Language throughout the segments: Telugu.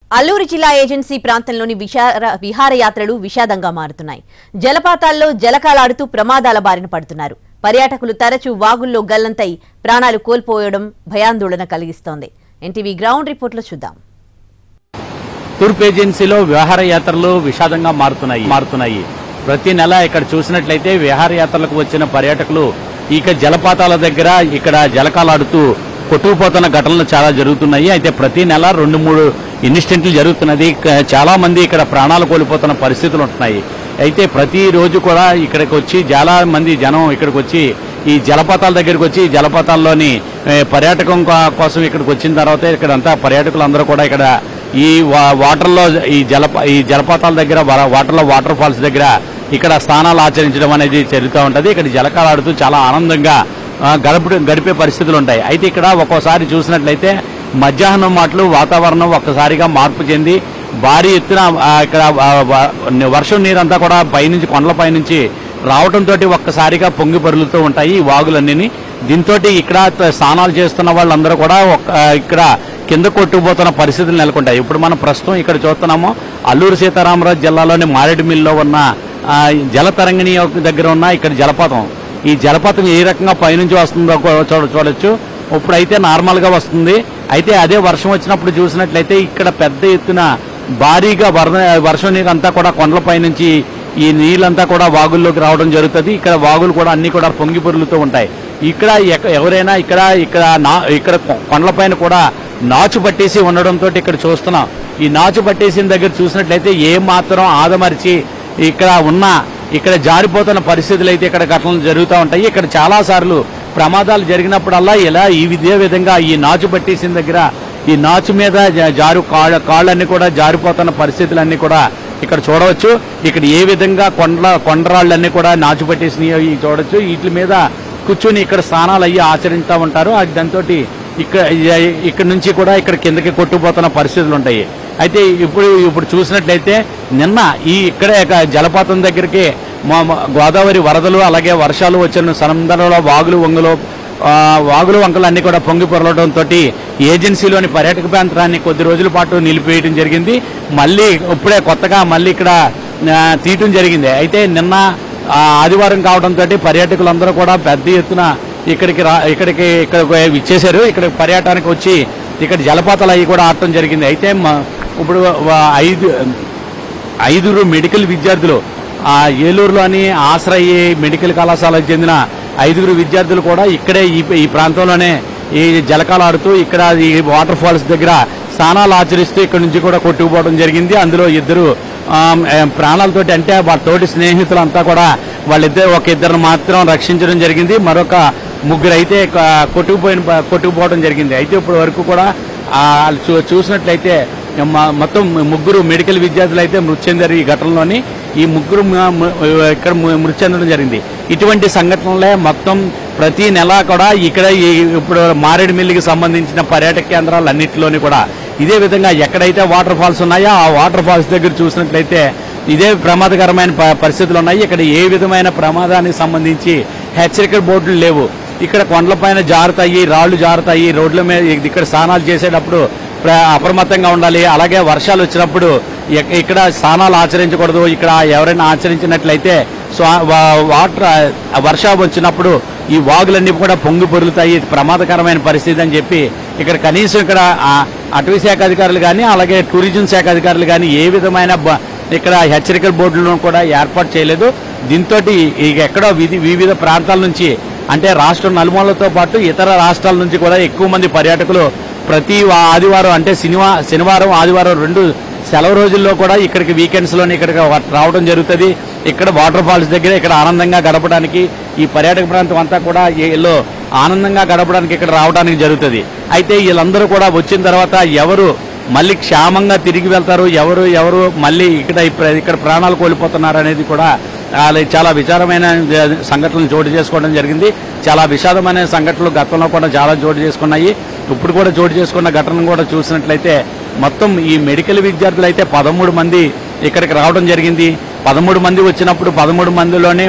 అల్లూరు జిల్లా ఏజెన్సీ ప్రాంతంలోని విహారయాత్రలు విషాదంగా మారుతున్నాయి. జలపాతాల్లో జలకాలాడుతూ ప్రమాదాల బారిన పడుతున్నారు. పర్యాటకులు తరచూ వాగుల్లో గల్లంతై ప్రాణాలు కోల్పోవడం భయాందోళన కలిగిస్తోంది. ఎన్టీవీ గ్రౌండ్ రిపోర్ట్లో చూద్దాం. తూర్పు ఏజెన్సీలో విహారయాత్రలు విషాదంగా మారుతున్నాయి. ప్రతి నెల ఇక్కడ చూసినట్లయితే విహారయాత్రలకు వచ్చిన పర్యాటకులు ఇక జలపాతాల దగ్గర ఇక్కడ జలకాలాడుతూ కొట్టుకుపోతున్న ఘటనలు చాలా జరుగుతున్నాయి. అయితే ప్రతి నెల 2-3 ఇన్సిడెంట్లు జరుగుతున్నది. చాలా మంది ఇక్కడ ప్రాణాలు కోల్పోతున్న పరిస్థితులు ఉంటున్నాయి. అయితే ప్రతిరోజు కూడా ఇక్కడికి వచ్చి చాలా మంది జనం ఇక్కడికి వచ్చి ఈ జలపాతాల దగ్గరికి వచ్చి జలపాతాల్లోని పర్యాటకం కోసం ఇక్కడికి వచ్చిన తర్వాత ఇక్కడంతా పర్యాటకులందరూ కూడా ఇక్కడ ఈ వాటర్లో ఈ జలపాతాల దగ్గర వాటర్లో వాటర్ ఫాల్స్ దగ్గర ఇక్కడ స్నానాలు ఆచరించడం అనేది జరుగుతూ ఉంటుంది. ఇక్కడ జలకాలాడుతూ చాలా ఆనందంగా గడిపే పరిస్థితులు ఉంటాయి. అయితే ఇక్కడ ఒక్కోసారి చూసినట్లయితే మధ్యాహ్నం మాటలు వాతావరణం ఒక్కసారిగా మార్పు చెంది భారీ ఎత్తున ఇక్కడ వర్షం నీరంతా కూడా పైనుంచి కొండలపై నుంచి రావడంతో ఒక్కసారిగా పొంగి పొరులుతూ ఉంటాయి ఈ వాగులన్నీ. దీంతో ఇక్కడ స్నానాలు చేస్తున్న వాళ్ళందరూ కూడా ఇక్కడ కింద కొట్టుకుపోతున్న పరిస్థితులు నెలకొంటాయి. ఇప్పుడు మనం ప్రస్తుతం ఇక్కడ చూస్తున్నాము అల్లూరు సీతారామరాజు జిల్లాలోని మారేడుమిల్లిలో ఉన్న జలతరంగిణి దగ్గర ఉన్న ఇక్కడ జలపాతం. ఈ జలపాతం ఏ రకంగా పైనుంచి వస్తుందో చూడొచ్చు. ఇప్పుడైతే నార్మల్గా వస్తుంది. అయితే అదే వర్షం వచ్చినప్పుడు చూసినట్లయితే ఇక్కడ పెద్ద ఎత్తున భారీగా వర్షం నీరు అంతా కూడా కొండలపై నుంచి ఈ నీళ్ళంతా కూడా వాగుల్లోకి రావడం జరుగుతుంది. ఇక్కడ వాగులు కూడా అన్ని కూడా పొంగి పొరులుతూ ఉంటాయి. ఇక్కడ ఎవరైనా ఇక్కడ కొండలపైన కూడా నాచు పట్టేసి ఉండడంతో ఇక్కడ చూస్తున్నాం. ఈ నాచు పట్టేసిన దగ్గర చూసినట్లయితే ఏ మాత్రం ఆదమరిచి ఇక్కడ జారిపోతున్న పరిస్థితులు అయితే ఇక్కడ ఘటనలు జరుగుతూ ఉంటాయి. ఇక్కడ చాలా సార్లు ప్రమాదాలు జరిగినప్పుడల్లా ఇదే విధంగా ఈ నాచు పట్టేసిన దగ్గర ఈ నాచు మీద కాళ్ళన్నీ కూడా జారిపోతున్న పరిస్థితులన్నీ కూడా ఇక్కడ చూడవచ్చు. ఇక్కడ ఏ విధంగా కొండరాళ్ళన్నీ కూడా నాచు పట్టేసినవి చూడొచ్చు. వీటి మీద కూర్చొని ఇక్కడ స్నానాలు అయ్యి ఆచరిస్తూ ఉంటారు. దాంతో ఇక్కడ నుంచి కూడా ఇక్కడ కిందకి కొట్టుకుపోతున్న పరిస్థితులు ఉంటాయి. అయితే ఇప్పుడు చూసినట్లయితే నిన్న ఇక్కడే జలపాతం దగ్గరికి గోదావరి వరదలు అలాగే వర్షాలు వచ్చిన సందర్భంలో వాగులు వంకలు అన్ని కూడా పొంగి పొరలడంతో ఏజెన్సీలోని పర్యాటక ప్రాంతాన్ని కొద్ది రోజుల పాటు నిలిపివేయడం జరిగింది. మళ్ళీ ఇప్పుడే కొత్తగా మళ్ళీ ఇక్కడ తీయటం జరిగింది. అయితే నిన్న ఆదివారం కావడంతో పర్యాటకులందరూ కూడా పెద్ద ఎత్తున ఇక్కడికి ఇచ్చేశారు. ఇక్కడ పర్యాటకానికి వచ్చి ఇక్కడ జలపాతాలు అవి కూడా ఆడటం జరిగింది. అయితే ఇప్పుడు 5 మెడికల్ విద్యార్థులు ఏలూరులోని ఆశ్రయ మెడికల్ కళాశాలకు చెందిన 5 విద్యార్థులు కూడా ఇక్కడే ఈ ప్రాంతంలోనే ఈ జలకాలాడుతూ ఇక్కడ ఈ వాటర్ ఫాల్స్ దగ్గర స్నానాలు ఆచరిస్తూ ఇక్కడ నుంచి కూడా కొట్టుకుపోవడం జరిగింది. అందులో 2 ప్రాణాలతోటి అంటే వాళ్ళ తోటి స్నేహితులంతా కూడా ఒక ఇద్దరు మాత్రం రక్షించడం జరిగింది. మరొక 3 అయితే కొట్టుకుపోవడం జరిగింది. అయితే ఇప్పటి వరకు కూడా చూసినట్లయితే మొత్తం 3 మెడికల్ విద్యార్థులు అయితే మృతి చెందారు. ఈ ఘటనలోని ఈ 3 ఇక్కడ మృతి చెందడం జరిగింది. ఇటువంటి సంఘటనలే మొత్తం ప్రతి నెల కూడా ఇక్కడ ఇప్పుడు మారేడుమిల్లికి సంబంధించిన పర్యాటక కేంద్రాలన్నింటిలోని కూడా ఇదే విధంగా ఎక్కడైతే వాటర్ ఫాల్స్ ఉన్నాయో ఆ వాటర్ ఫాల్స్ దగ్గర చూసినట్లయితే ఇదే ప్రమాదకరమైన పరిస్థితులు ఉన్నాయి. ఇక్కడ ఏ విధమైన ప్రమాదానికి సంబంధించి హెచ్చరికల బోర్డులు లేవు. ఇక్కడ కొండలపైన జారుతాయి, రాళ్లు జారుతాయి. రోడ్ల మీద ఇక్కడ స్నానాలు చేసేటప్పుడు అప్రమత్తంగా ఉండాలి. అలాగే వర్షాలు వచ్చినప్పుడు ఇక్కడ స్నానాలు ఆచరించకూడదు. ఇక్కడ ఎవరైనా ఆచరించినట్లయితే వర్షం వచ్చినప్పుడు ఈ వాగులన్నీ కూడా పొంగి పొరులుతాయి. ప్రమాదకరమైన పరిస్థితి అని చెప్పి ఇక్కడ కనీసం ఇక్కడ అటవీ శాఖ అధికారులు కానీ అలాగే టూరిజం శాఖ అధికారులు కానీ ఏ విధమైన ఇక్కడ హెచ్చరికల బోర్డులను కూడా ఏర్పాటు చేయలేదు. దీంతో ఎక్కడో వివిధ ప్రాంతాల నుంచి అంటే రాష్ట్రం నలుమూలతో పాటు ఇతర రాష్ట్రాల నుంచి కూడా ఎక్కువ మంది పర్యాటకులు ప్రతి ఆదివారం అంటే శనివారం ఆదివారం 2 సెలవు రోజుల్లో కూడా ఇక్కడికి వీకెండ్స్లోనే ఇక్కడికి రావడం జరుగుతుంది. ఇక్కడ వాటర్ ఫాల్స్ దగ్గర ఇక్కడ ఆనందంగా గడపడానికి ఈ పర్యాటక ప్రాంతం అంతా కూడా వీళ్ళు ఆనందంగా గడపడానికి ఇక్కడ రావడానికి జరుగుతుంది. అయితే వీళ్ళందరూ కూడా వచ్చిన తర్వాత ఎవరు మళ్ళీ క్షేమంగా తిరిగి వెళ్తారు, ఎవరు మళ్ళీ ఇక్కడ ప్రాణాలు కోల్పోతున్నారు అనేది కూడా చాలా విచారమైన సంఘటనలు చోటు చేసుకోవడం జరిగింది. చాలా విషాదమైన సంఘటనలు గతంలో కూడా చాలా చోటు చేసుకున్నాయి. ఇప్పుడు కూడా చోటు చేసుకున్న ఘటనను కూడా చూసినట్లయితే మొత్తం ఈ మెడికల్ విద్యార్థులు అయితే 13 మంది ఇక్కడికి రావడం జరిగింది. 13 మంది వచ్చినప్పుడు 13 మందిలోనే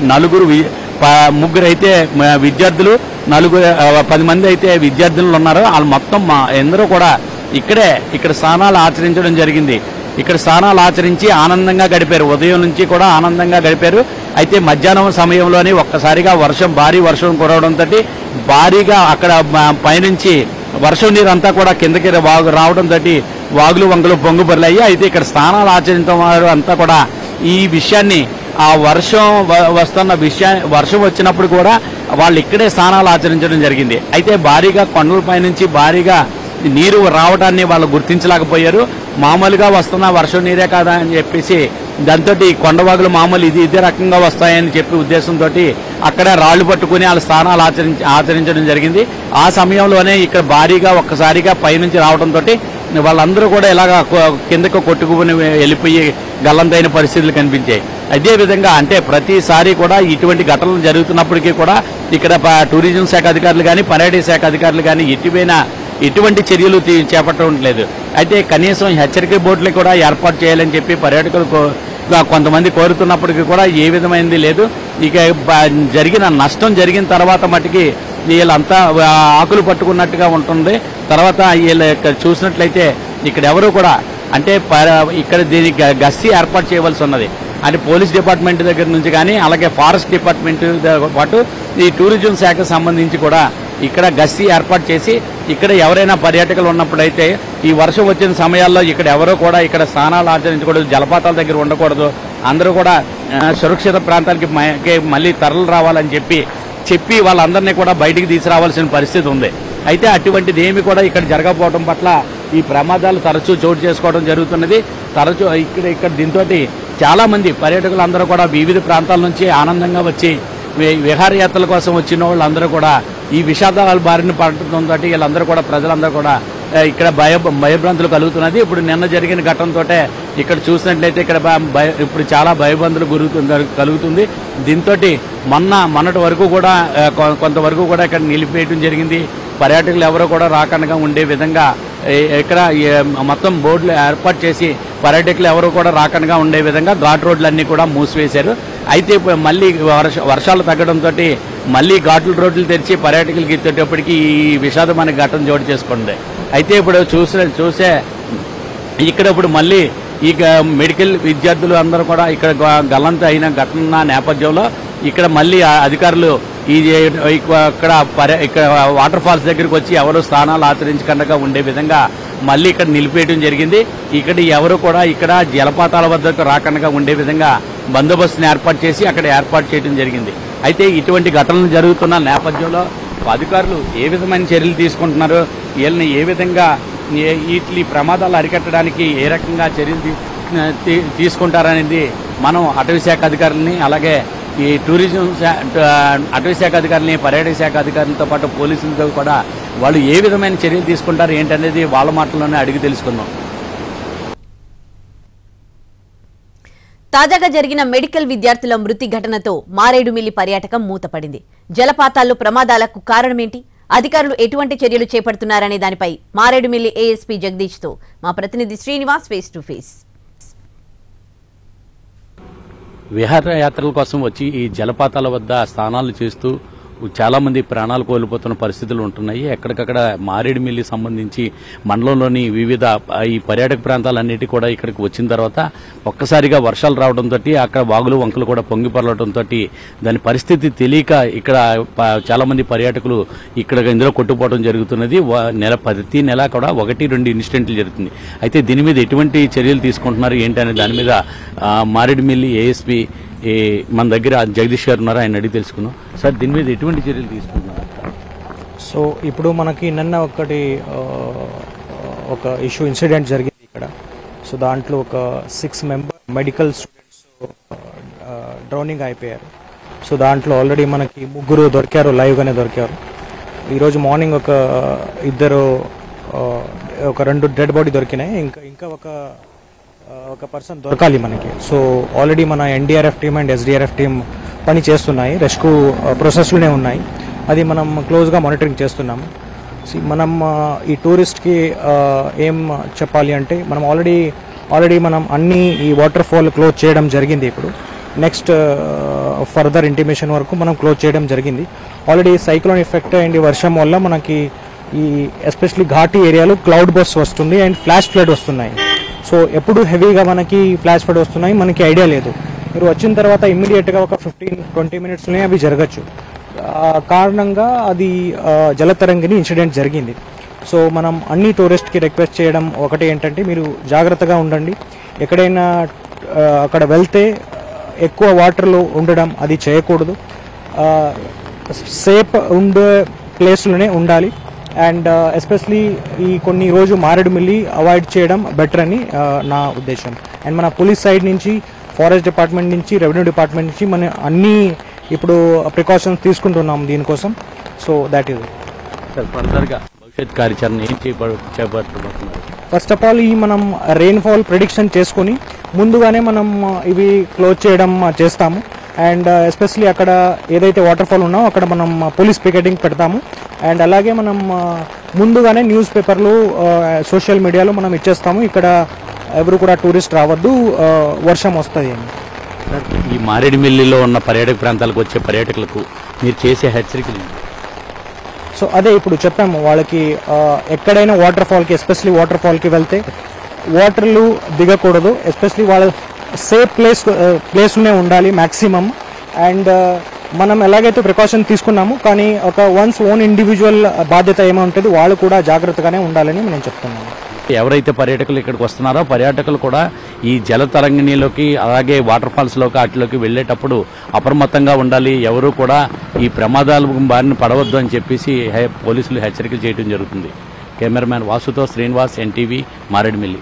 3 అయితే విద్యార్థులు 10 మంది అయితే విద్యార్థులు ఉన్నారు. వాళ్ళు మొత్తం అందరూ కూడా ఇక్కడ స్నానాలు ఆచరించడం జరిగింది. ఇక్కడ స్నానాలు ఆచరించి ఆనందంగా గడిపారు. ఉదయం నుంచి కూడా ఆనందంగా గడిపారు. అయితే మధ్యాహ్నం సమయంలోనే ఒక్కసారిగా భారీ వర్షం కురవడంతో భారీగా అక్కడ పైనుంచి వర్షం నీరు అంతా కూడా కిందకి రావడంతో వాగులు వంకలు పొంగుపర్లాయి. అయితే ఇక్కడ స్నానాలు ఆచరించడం వారు అంతా కూడా ఈ విషయాన్ని ఆ వర్షం వచ్చినప్పుడు కూడా వాళ్ళు ఇక్కడే స్నానాలు ఆచరించడం జరిగింది. అయితే భారీగా కొండలపై నుంచి భారీగా నీరు రావడాన్ని వాళ్ళు గుర్తించలేకపోయారు. మామూలుగా వస్తున్న వర్షం నీరే కాదా అని చెప్పేసి దాంతో కొండవాగులు మామూలు ఇదే రకంగా వస్తాయని చెప్పి ఉద్దేశంతో అక్కడ రాళ్లు పట్టుకుని వాళ్ళ స్నానాలు ఆచరించడం జరిగింది. ఆ సమయంలోనే ఇక్కడ భారీగా ఒక్కసారిగా పైనుంచి రావడంతో వాళ్ళందరూ కూడా ఇలాగా కిందకు కొట్టుకుని వెళ్ళిపోయి గల్లంతైన పరిస్థితులు కనిపించాయి. అదేవిధంగా అంటే ప్రతిసారి కూడా ఇటువంటి ఘటనలు జరుగుతున్నప్పటికీ కూడా ఇక్కడ టూరిజం శాఖ అధికారులు కానీ పర్యాటక శాఖ అధికారులు కానీ ఎటువంటి చర్యలు చేపట్టడం లేదు. అయితే కనీసం హెచ్చరిక బోర్డులు కూడా ఏర్పాటు చేయాలని చెప్పి పర్యాటకులు కొంతమంది కోరుతున్నప్పటికీ కూడా ఏ విధమైనది లేదు. ఇక జరిగిన నష్టం జరిగిన తర్వాత మటుకి వీళ్ళంతా ఆకులు పట్టుకున్నట్టుగా ఉంటుంది. తర్వాత వీళ్ళు చూసినట్లయితే ఇక్కడ ఎవరు కూడా అంటే ఇక్కడ దీనికి గస్తీ ఏర్పాటు చేయవలసి ఉన్నది. అంటే పోలీస్ డిపార్ట్మెంట్ దగ్గర నుంచి కానీ అలాగే ఫారెస్ట్ డిపార్ట్మెంట్ పాటు ఈ టూరిజం శాఖకు సంబంధించి కూడా ఇక్కడ గస్తీ ఏర్పాటు చేసి ఇక్కడ ఎవరైనా పర్యాటకులు ఉన్నప్పుడైతే ఈ వర్షం వచ్చిన సమయాల్లో ఇక్కడ ఎవరో కూడా ఇక్కడ స్నానాలు ఆచరించకూడదు, జలపాతాల దగ్గర ఉండకూడదు, అందరూ కూడా సురక్షిత ప్రాంతాలకి మళ్ళీ తరలి రావాలని చెప్పి వాళ్ళందరినీ కూడా బయటికి తీసుకురావాల్సిన పరిస్థితి ఉంది. అయితే అటువంటిది ఏమి కూడా ఇక్కడ జరగకపోవడం పట్ల ఈ ప్రమాదాలు తరచూ చోటు చేసుకోవడం జరుగుతున్నది. తరచూ ఇక్కడ దీంతో చాలా మంది పర్యాటకులందరూ కూడా వివిధ ప్రాంతాల నుంచి ఆనందంగా వచ్చి విహారయాత్రల కోసం వచ్చిన వాళ్ళందరూ కూడా ఈ విషాదాల బారిన పడటంతో వీళ్ళందరూ కూడా ప్రజలందరూ కూడా ఇక్కడ భయభ్రాంతులు కలుగుతున్నది. ఇప్పుడు నిన్న జరిగిన ఘటనతో ఇక్కడ చూసినట్లయితే ఇక్కడ ఇప్పుడు చాలా భయభ్రాంతులు కలుగుతుంది. దీంతో మొన్నటి వరకు కూడా కొంతవరకు కూడా ఇక్కడ నిలిపేయడం జరిగింది. పర్యాటకులు ఎవరో కూడా రాకుండా ఉండే విధంగా ఇక్కడ మొత్తం బోర్డులు ఏర్పాటు చేసి పర్యాటకులు ఎవరు కూడా రాకుండా ఉండే విధంగా ఘాట్ రోడ్లన్నీ కూడా మూసివేశారు. అయితే మళ్ళీ వర్షాలు తగ్గడంతో మళ్ళీ ఘాట్ల రోడ్లు తెరిచి పర్యాటకులకి ఎత్తేటప్పటికి ఈ విషాదమైన ఘటన చోటు చేసుకుంది. అయితే ఇప్పుడు చూసే ఇక్కడ ఇప్పుడు మళ్ళీ ఈ మెడికల్ విద్యార్థులు అందరూ కూడా ఇక్కడ గల్లంత అయిన ఘటన నేపథ్యంలో ఇక్కడ మళ్ళీ అధికారులు ఇక్కడ వాటర్ ఫాల్స్ దగ్గరికి వచ్చి ఎవరు స్నానాలు ఆచరించకుండా ఉండే విధంగా మళ్ళీ ఇక్కడ నిలిపేయడం జరిగింది. ఇక్కడ ఎవరు కూడా ఇక్కడ జలపాతాల వద్దకు రాకుండా ఉండే విధంగా బందోబస్తుని ఏర్పాటు చేసి అక్కడ ఏర్పాటు చేయడం జరిగింది. అయితే ఇటువంటి ఘటనలు జరుగుతున్న నేపథ్యంలో అధికారులు ఏ విధమైన చర్యలు తీసుకుంటున్నారు, వీళ్ళని ఏ విధంగా ఈ ప్రమాదాలు అరికట్టడానికి ఏ రకంగా చర్యలు తీసుకుంటారనేది మనం అటవీ శాఖ అధికారులని అలాగే ఈ టూరిజం అటవీ శాఖ అధికారులని పర్యాటక శాఖ అధికారులతో పాటు పోలీసులతో కూడా వాళ్ళు ఏ విధమైన చర్యలు తీసుకుంటారు ఏంటనేది వాళ్ళ మాటల్లోనే అడిగి తెలుసుకుందాం. తాజాగా జరిగిన మెడికల్ విద్యార్థుల మృతి ఘటనతో మారేడుమిల్లి పర్యాటకం మూతపడింది. జలపాతాల్లో ప్రమాదాలకు కారణమేంటి, అధికారులు ఎటువంటి చర్యలు చేపడుతున్నారనే దానిపై మారేడుమిల్లి ఏఎస్పీ జగదీష్తో మా ప్రతినిధి శ్రీనివాస్ ఫేస్ టు ఫేస్. విహారయాత్రల కోసం వచ్చి ఈ జలపాతాల వద్ద స్నానాలు చేస్తూ చాలా మంది ప్రాణాలు కోల్పోతున్న పరిస్థితులు ఉంటున్నాయి. ఎక్కడికక్కడ మారేడుమిల్లి సంబంధించి మండలంలోని వివిధ ఈ పర్యాటక ప్రాంతాలన్నిటి కూడా ఇక్కడికి వచ్చిన తర్వాత ఒక్కసారిగా వర్షాలు రావడంతో అక్కడ వాగులు వంకలు కూడా పొంగిపరలడంతో దాని పరిస్థితి తెలియక ఇక్కడ చాలా మంది పర్యాటకులు ఇక్కడ ఇందులో కొట్టుపోవడం జరుగుతున్నది. ప్రతి నెల కూడా 1-2 ఇన్సిడెంట్లు జరుగుతుంది. అయితే దీని మీద ఎటువంటి చర్యలు తీసుకుంటున్నారు ఏంటనే దాని మీద మారేడుమిల్లి ఏఎస్పీ మన దగ్గర జగదీష్ గారు ఉన్నారు, ఆయన అడిగి తెలుసుకున్నాం. సార్, దీని మీద ఎటువంటి చర్యలు తీసుకుంటున్నారు? సో ఇప్పుడు మనకి నిన్న ఒక ఇన్సిడెంట్ జరిగింది ఇక్కడ. సో దాంట్లో ఒక 6 మెంబర్ మెడికల్ స్టూడెంట్స్ డ్రౌనింగ్ అయిపోయారు. సో దాంట్లో ఆల్రెడీ మనకి 3 దొరికారు, లైవ్గానే దొరికారు. ఈరోజు మార్నింగ్ ఒక 2 డెడ్ బాడీ దొరికినాయి. ఇంకా ఒక పర్సన్ దొరకాలి మనకి. సో ఆల్రెడీ మన NDRF team and SDRF team పని చేస్తున్నాయి, రెస్క్యూ ప్రాసెస్లోనే ఉన్నాయి. అది మనం క్లోజ్గా మానిటరింగ్ చేస్తున్నాము. మనం ఈ టూరిస్ట్కి ఏం చెప్పాలి అంటే మనం ఆల్రెడీ మనం అన్ని ఈ వాటర్ ఫాల్ క్లోజ్ చేయడం జరిగింది. ఇప్పుడు నెక్స్ట్ ఫర్దర్ ఇంటిమేషన్ వరకు మనం క్లోజ్ చేయడం జరిగింది. ఆల్రెడీ సైక్లోన్ ఎఫెక్ట్ అండ్ ఈ వర్షం వల్ల మనకి ఈ ఎస్పెషలీ ఘాటీ ఏరియాలో క్లౌడ్ బస్ వస్తుంది అండ్ ఫ్లాష్ ఫ్లడ్ వస్తున్నాయి. సో ఎప్పుడు హెవీగా మనకి ఫ్లాష్ ఫ్లడ్ వస్తున్నాయి మనకి ఐడియా లేదు. మీరు వచ్చిన తర్వాత ఇమ్మీడియట్గా ఒక 15-20 మినిట్స్లోనే అవి జరగచ్చు. కారణంగా అది జలతరంగిణి ఇన్సిడెంట్ జరిగింది. సో మనం అన్ని టూరిస్ట్కి రిక్వెస్ట్ చేయడం ఒకటి ఏంటంటే మీరు జాగ్రత్తగా ఉండండి. ఎక్కడైనా అక్కడ వెళ్తే ఎక్కువ వాటర్లో ఉండడం అది చేయకూడదు. సేఫ్ ఉండే ప్లేస్లోనే ఉండాలి. అండ్ ఎస్పెషలీ ఈ కొన్ని రోజు మారేడుమిల్లి అవాయిడ్ చేయడం బెటర్ అని నా ఉద్దేశం. అండ్ మన పోలీస్ సైడ్ నుంచి, ఫారెస్ట్ డిపార్ట్మెంట్ నుంచి, రెవెన్యూ డిపార్ట్మెంట్ నుంచి మన అన్ని ఇప్పుడు ప్రికాషన్స్ తీసుకుంటున్నాం దీనికోసం. సో దాట్ ఈజ్ ఫర్దర్గా భవిష్యత్ కార్యాచరణ ఏం చేపట్టబోతున్నారు? ఫస్ట్ ఆఫ్ ఆల్ ఈ మనం రెయిన్ఫాల్ ప్రిడిక్షన్ చేసుకుని ముందుగానే మనం ఇవి క్లోజ్ చేయడం చేస్తాము. అండ్ ఎస్పెషలీ అక్కడ ఏదైతే వాటర్ ఫాల్ ఉన్నామో అక్కడ మనం పోలీస్ పికెటింగ్ పెడతాము. అండ్ అలాగే మనం ముందుగానే న్యూస్ పేపర్లు, సోషల్ మీడియాలో మనం ఇచ్చేస్తాము ఇక్కడ ఎవరు కూడా టూరిస్ట్ రావద్దు, వర్షం వస్తుంది అని. ఈ మారేడుమిల్లిలో ఉన్న పర్యాటక ప్రాంతాలకు వచ్చే పర్యాటకులకు మీరు చేసే హెచ్చరికలు? సో అదే ఇప్పుడు చెప్పాము వాళ్ళకి, ఎక్కడైనా వాటర్ ఫాల్కి, ఎస్పెషలీ వాటర్ ఫాల్కి వెళ్తే వాటర్లు దిగకూడదు. ఎస్పెషలీ వాళ్ళ సేఫ్ ప్లేస్లోనే ఉండాలి మ్యాక్సిమం. అండ్ మనం ఎలాగైతే ప్రికాషన్ తీసుకున్నాము కానీ ఒక వన్స్ ఓన్ ఇండివిజువల్ బాధ్యత ఏమంటుంది, వాళ్ళు కూడా జాగ్రత్తగానే ఉండాలని నేను చెప్తున్నాను. ఎవరైతే పర్యాటకులు ఇక్కడికి వస్తున్నారో పర్యాటకులు కూడా ఈ జల తరంగిణిలోకి అలాగే వాటర్ ఫాల్స్లోకి వాటిలోకి వెళ్ళేటప్పుడు అప్రమత్తంగా ఉండాలి. ఎవరు కూడా ఈ ప్రమాదాల బారిన పడవద్దు అని చెప్పేసి పోలీసులు హెచ్చరికలు చేయడం జరుగుతుంది. కెమెరామ్యాన్ వాసుతో శ్రీనివాస్, ఎన్టీవీ, మారేడుమిల్లి.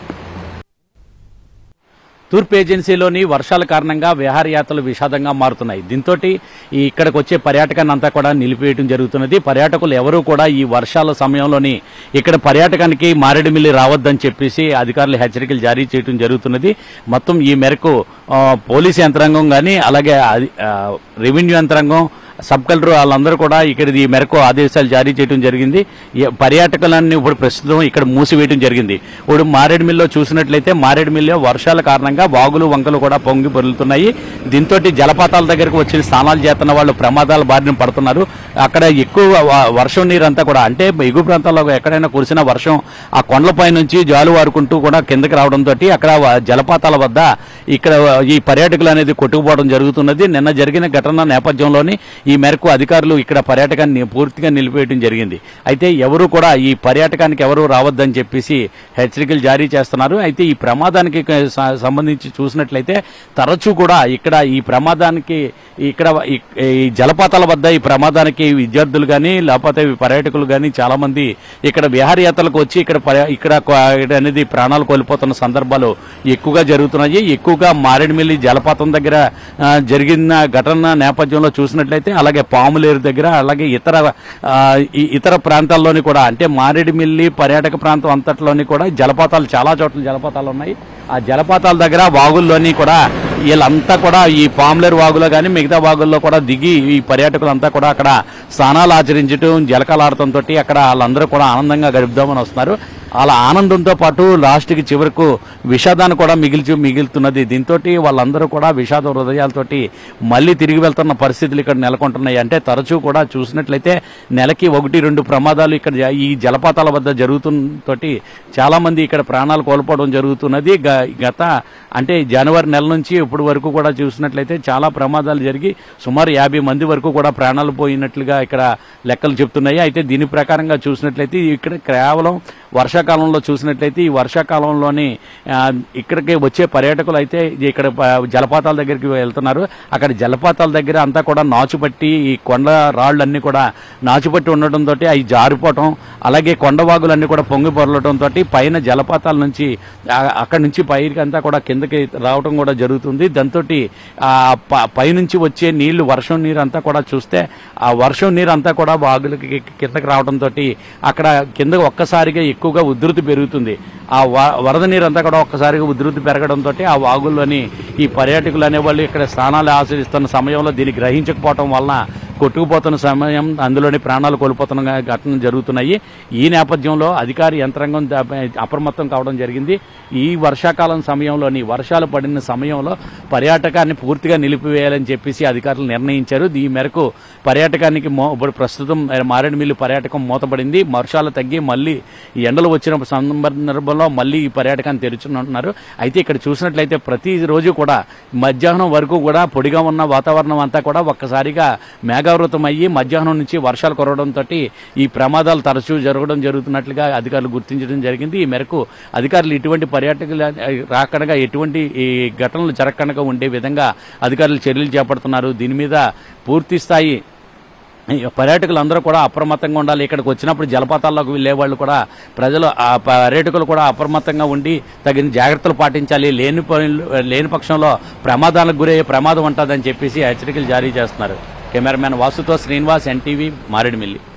తూర్పు ఏజెన్సీలోని వర్షాల కారణంగా విహారయాత్రలు విషాదంగా మారుతున్నాయి. దీంతో ఇక్కడికి వచ్చే పర్యాటకాన్ని అంతా కూడా నిలిపివేయడం జరుగుతున్నది. పర్యాటకులు ఎవరూ కూడా ఈ వర్షాల సమయంలోని ఇక్కడ పర్యాటకానికి మారేడుమిల్లి రావద్దని చెప్పేసి అధికారులు హెచ్చరికలు జారీ చేయడం జరుగుతున్నది. మొత్తం ఈ మేరకు పోలీసు యంత్రాంగం కానీ అలాగే రెవెన్యూ యంత్రాంగం, సబ్ కలెక్టర్ వాళ్ళందరూ కూడా ఇక్కడ ఈ మేరకు ఆదేశాలు జారీ చేయడం జరిగింది. పర్యాటకులన్నీ ఇప్పుడు ప్రస్తుతం ఇక్కడ మూసివేయడం జరిగింది. ఇప్పుడు మారేడుమిల్లిలో చూసినట్లయితే మారేడుమిల్లిలో వర్షాల కారణంగా వాగులు వంకలు కూడా పొంగి పొరులుతున్నాయి. దీంతో జలపాతాల దగ్గరకు వచ్చి స్నానాలు చేస్తున్న వాళ్ళు ప్రమాదాల బారిన పడుతున్నారు. అక్కడ ఎక్కువ వర్షం నీరు అంతా కూడా అంటే ఎగువ ప్రాంతాల్లో ఎక్కడైనా కురిసిన వర్షం ఆ కొండలపై నుంచి జాలు వారుకుంటూ కూడా కిందకి రావడంతో అక్కడ జలపాతాల వద్ద ఇక్కడ ఈ పర్యాటకులు అనేది కొట్టుకుపోవడం జరుగుతున్నది. నిన్న జరిగిన ఘటన నేపథ్యంలోని ఈ మేరకు అధికారులు ఇక్కడ పర్యాటకాన్ని పూర్తిగా నిలిపివేయడం జరిగింది. అయితే ఎవరు కూడా ఈ పర్యాటకానికి ఎవరు రావద్దని చెప్పేసి హెచ్చరికలు జారీ చేస్తున్నారు. అయితే ఈ ప్రమాదానికి సంబంధించి చూసినట్లయితే తరచూ కూడా ఇక్కడ ఈ ప్రమాదానికి ఇక్కడ ఈ జలపాతాల వద్ద ఈ ప్రమాదానికి విద్యార్థులు కానీ లేకపోతే పర్యాటకులు కానీ చాలా మంది ఇక్కడ విహారయాత్రలకు వచ్చి ఇక్కడ అనేది ప్రాణాలు కోల్పోతున్న సందర్భాలు ఎక్కువగా జరుగుతున్నాయి. ఎక్కువగా మారేడుమిల్లి జలపాతం దగ్గర జరిగిన ఘటన నేపథ్యంలో చూసినట్లయితే అలాగే పాములేరు దగ్గర అలాగే ఇతర ప్రాంతాల్లోని కూడా అంటే మారేడుమిల్లి పర్యాటక ప్రాంతం అంతట్లోని కూడా జలపాతాలు చాలా చోట్ల జలపాతాలు ఉన్నాయి. ఆ జలపాతాల దగ్గర వాగుల్లోని కూడా వీళ్ళంతా కూడా ఈ పాములేరు వాగులో కానీ మిగతా వాగుల్లో కూడా దిగి ఈ పర్యాటకులంతా కూడా అక్కడ స్నానాలు ఆచరించడం జలకాలాడటంతో అక్కడ వాళ్ళందరూ కూడా ఆనందంగా గడుపుదామని వస్తున్నారు. అలా ఆనందంతో పాటు లాస్ట్కి చివరకు విషాదాన్ని కూడా మిగులుతున్నది. దీంతో వాళ్ళందరూ కూడా విషాద హృదయాలతోటి మళ్ళీ తిరిగి వెళ్తున్న పరిస్థితులు ఇక్కడ నెలకొంటున్నాయి. అంటే తరచూ కూడా చూసినట్లయితే నెలకి 1-2 ప్రమాదాలు ఇక్కడ ఈ జలపాతాల వద్ద జరుగుతున్నతోటి చాలా మంది ఇక్కడ ప్రాణాలు కోల్పోవడం జరుగుతున్నది. గత అంటే జనవరి నెల నుంచి ఇప్పటి వరకు కూడా చూసినట్లయితే చాలా ప్రమాదాలు జరిగి సుమారు 50 మంది వరకు కూడా ప్రాణాలు పోయినట్లుగా ఇక్కడ లెక్కలు చెప్తున్నాయి. అయితే దీని ప్రకారంగా చూసినట్లయితే ఇక్కడ కేవలం వర్షాకాలంలో చూసినట్లయితే ఈ వర్షాకాలంలోని ఇక్కడికి వచ్చే పర్యాటకులు అయితే ఇక్కడ జలపాతాల దగ్గరికి వెళ్తున్నారు. అక్కడ జలపాతాల దగ్గర అంతా కూడా నాచుపట్టి ఈ కొండ రాళ్లన్నీ కూడా నాచుపట్టి ఉండటంతో అవి జారిపోవటం అలాగే కొండవాగులన్నీ కూడా పొంగి పొరలటంతో పైన జలపాతాల నుంచి అక్కడి నుంచి పైకి అంతా కూడా కిందకి రావడం కూడా జరుగుతుంది. దాంతో పైనుంచి వచ్చే నీళ్లు వర్షం నీరు అంతా కూడా చూస్తే ఆ వర్షం నీరు అంతా కూడా వాగులకి కిందకి రావడంతో అక్కడ కింద ఒక్కసారిగా ఎక్కువగా ఉధృతి పెరుగుతుంది. ఆ వరద నీరు అంతా కూడా ఒక్కసారిగా ఉధృతి పెరగడంతో ఆ వాగుల్లోని ఈ పర్యాటకులు అనేవాళ్ళు ఇక్కడ స్నానాలు ఆచరిస్తున్న సమయంలో దీన్ని గ్రహించకపోవడం వలన కొట్టుకుపోతున్న సమయం, అందులోని ప్రాణాలు కోల్పోతున్న ఘటనలు జరుగుతున్నాయి. ఈ నేపథ్యంలో అధికార యంత్రాంగం అప్రమత్తం కావడం జరిగింది. ఈ వర్షాకాలం సమయంలోని వర్షాలు పడిన సమయంలో పర్యాటకాన్ని పూర్తిగా నిలిపివేయాలని చెప్పేసి అధికారులు నిర్ణయించారు. ఈ మేరకు పర్యాటకానికి ప్రస్తుతం మారేడుమిల్లి పర్యాటకం మూతపడింది. వర్షాలు తగ్గి మళ్ళీ ఎండలు వచ్చిన సందర్భంలో మళ్ళీ ఈ పర్యాటకాన్ని తెరుచున్నారు. అయితే ఇక్కడ చూసినట్లయితే ప్రతిరోజు కూడా మధ్యాహ్నం వరకు కూడా పొడిగా ఉన్న వాతావరణం అంతా కూడా ఒక్కసారిగా మేఘావృతం అయ్యి మధ్యాహ్నం నుంచి వర్షాలు కురవడంతో ఈ ప్రమాదాలు తరచూ జరుగుతున్నట్లుగా అధికారులు గుర్తించడం జరిగింది. ఈ మేరకు అధికారులు ఇటువంటి పర్యాటకులు రాకుండా ఎటువంటి ఈ ఘటనలు జరగకుండా ఉండే విధంగా అధికారులు చర్యలు చేపడుతున్నారు. దీని మీద పూర్తి స్థాయి పర్యాటకులందరూ కూడా అప్రమత్తంగా ఉండాలి. ఇక్కడికి వచ్చినప్పుడు జలపాతాల్లోకి వెళ్లే వాళ్ళు కూడా ప్రజలు పర్యాటకులు కూడా అప్రమత్తంగా ఉండి తగిన జాగ్రత్తలు పాటించాలి. లేని పక్షంలో ప్రమాదాలకు గురయ్యే ప్రమాదం ఉంటుందని చెప్పేసి హెచ్చరికలు జారీ చేస్తున్నారు. కెమెరామెన్ వాసుతో శ్రీనివాస్, ఎన్టీవీ, మారేడుమిల్లి.